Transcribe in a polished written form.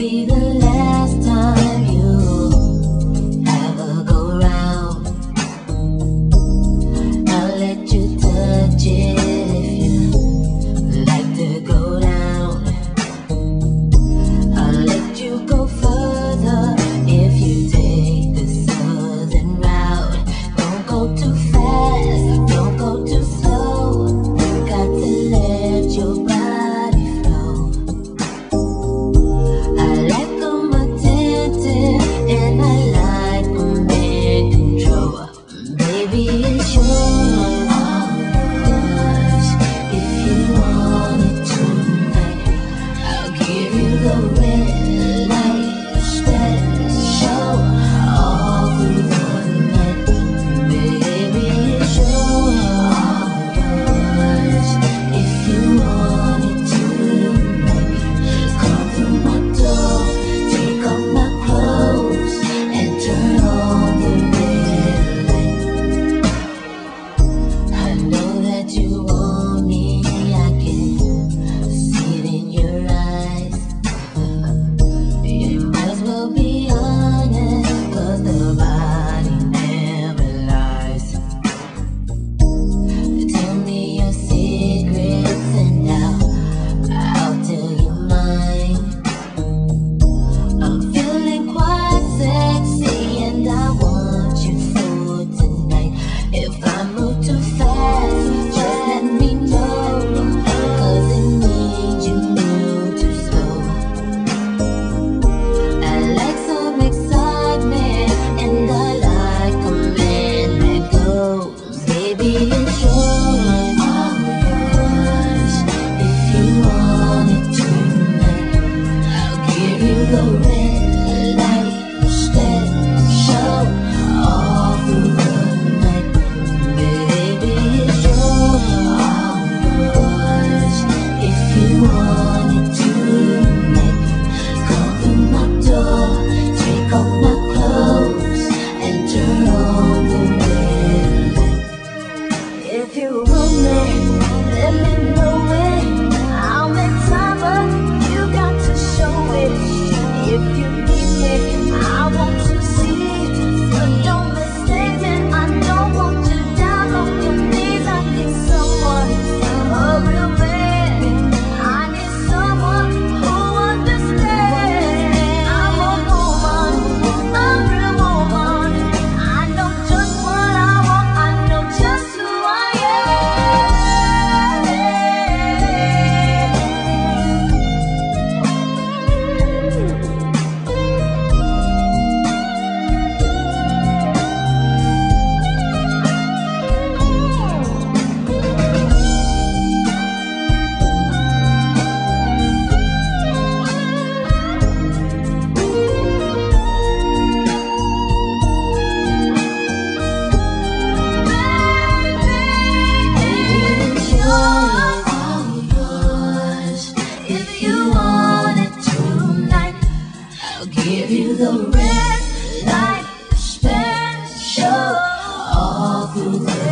be the last time you ever go round. I'll let you touch it if you like to go down. I'll let you go further if you take the southern route. Don't go too fast, don't go too slow. You got to let your body flow. I like them attentive and I like them in control. Baby, it's yours, if you want it tonight. I'll give you the red light special all through the night. Baby, it's yours, if you want it tonight. Come through my door, take off my clothes and turn on the red light. I know that you want me, I can see it in your eyes. You might as well be honest, 'cause the body never lies. Tell me your secrets and I'll tell you mine. I'm feeling quite sexy and I want you for tonight. If I move too fast, just let me know, 'cause it means you move too slow. I like some excitement and I like a man that goes. Baby, it's yours, if you want it tonight. I'll give you the red light special all through the night. Baby, it's yours, if you want it tonight. Come through my door, take off my clothes and turn on the red light. If you want me, let me know it. I'll make time, but you got to show it. If you need me, I want to see it. But don't mistake me, I don't want you down on your knees. I need someone, a real man. I need someone who understands. I'm a woman, a real woman. I know just what I want, I know just who I It's yours, if you want it tonight. I'll give you the red light special all through the